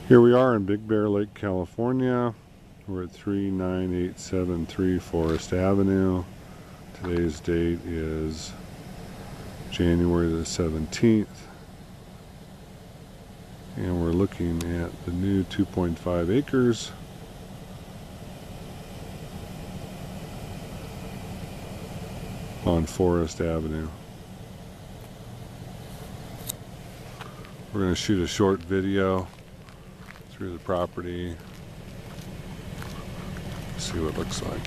Here we are in Big Bear Lake, California. We're at 39873 Forest Avenue. Today's date is January the 17th. And we're looking at the new 2.5 acres on Forest Avenue. We're going to shoot a short video through the property, see what it looks like.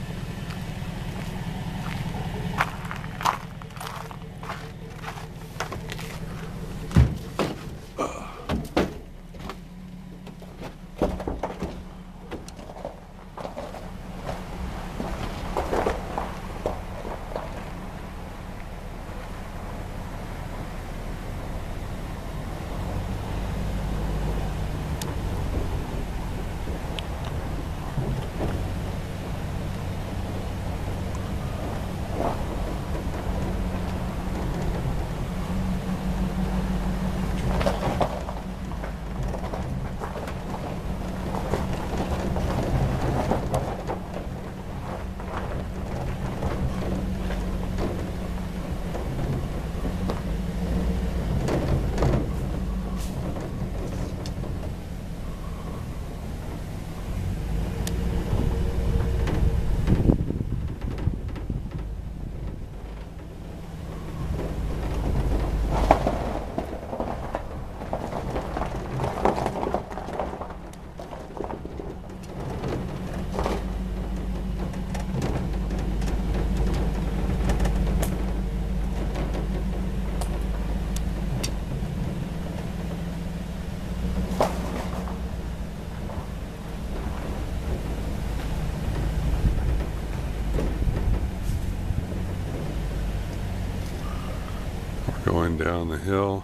Going down the hill.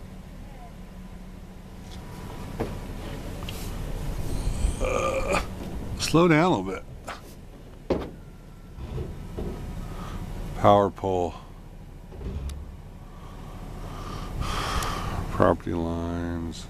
Slow down a little bit. Power pole. Property lines.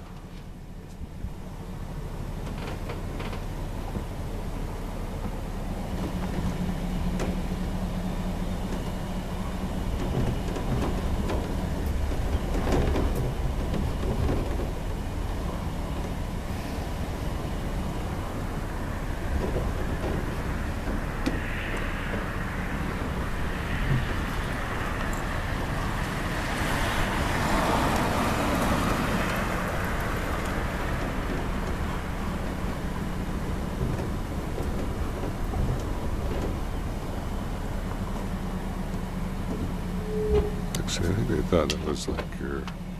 I think they thought it was like your